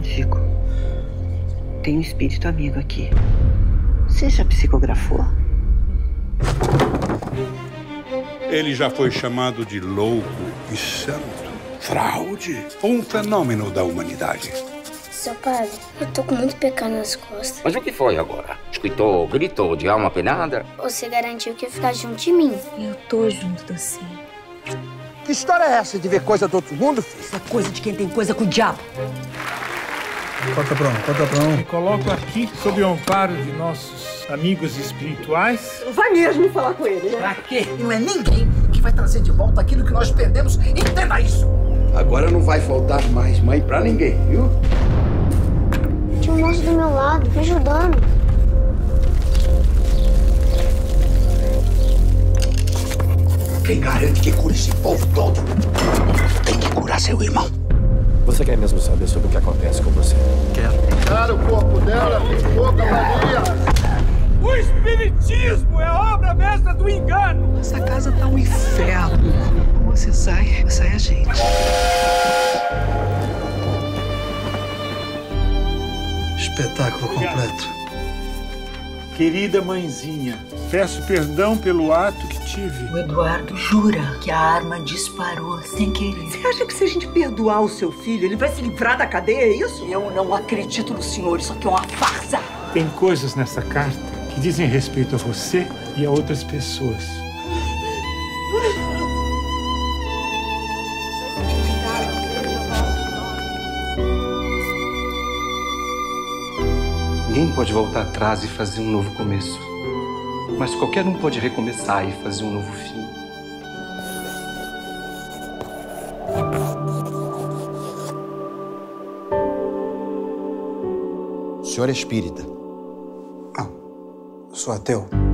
Chico, tem um espírito amigo aqui. Você já psicografou? Ele já foi chamado de louco e santo, fraude, um fenômeno da humanidade. Seu padre, eu tô com muito pecado nas costas. Mas o que foi agora? Escutou grito de alma penada? Você garantiu que ia ficar junto de mim. Eu tô junto de você. Que história é essa de ver coisa do outro mundo, filho? Isso é coisa de quem tem coisa com o diabo. Conta pra um. Me coloco aqui sob o amparo de nossos amigos espirituais. Vai mesmo falar com ele, né? Pra quê? Não é ninguém que vai trazer de volta aquilo que nós perdemos. Entenda isso! Agora não vai faltar mais mãe pra ninguém, viu? Tinha um moço do meu lado, me ajudando. Quem garante que cura esse povo todo tem que curar seu irmão. Você quer mesmo saber sobre o que acontece com você? Quero. Cara, o corpo dela ficou com a Maria. O espiritismo é a obra mestra do engano. Essa casa tá um inferno. Ou você sai a gente. Espetáculo completo. Querida mãezinha, peço perdão pelo ato que tive. O Eduardo jura que a arma disparou sem querer. Você acha que se a gente perdoar o seu filho, ele vai se livrar da cadeia, é isso? Eu não acredito no senhor, isso aqui é uma farsa. Tem coisas nessa carta que dizem respeito a você e a outras pessoas. Ninguém pode voltar atrás e fazer um novo começo. Mas qualquer um pode recomeçar e fazer um novo fim. O senhor é espírita? Não, Eu sou ateu.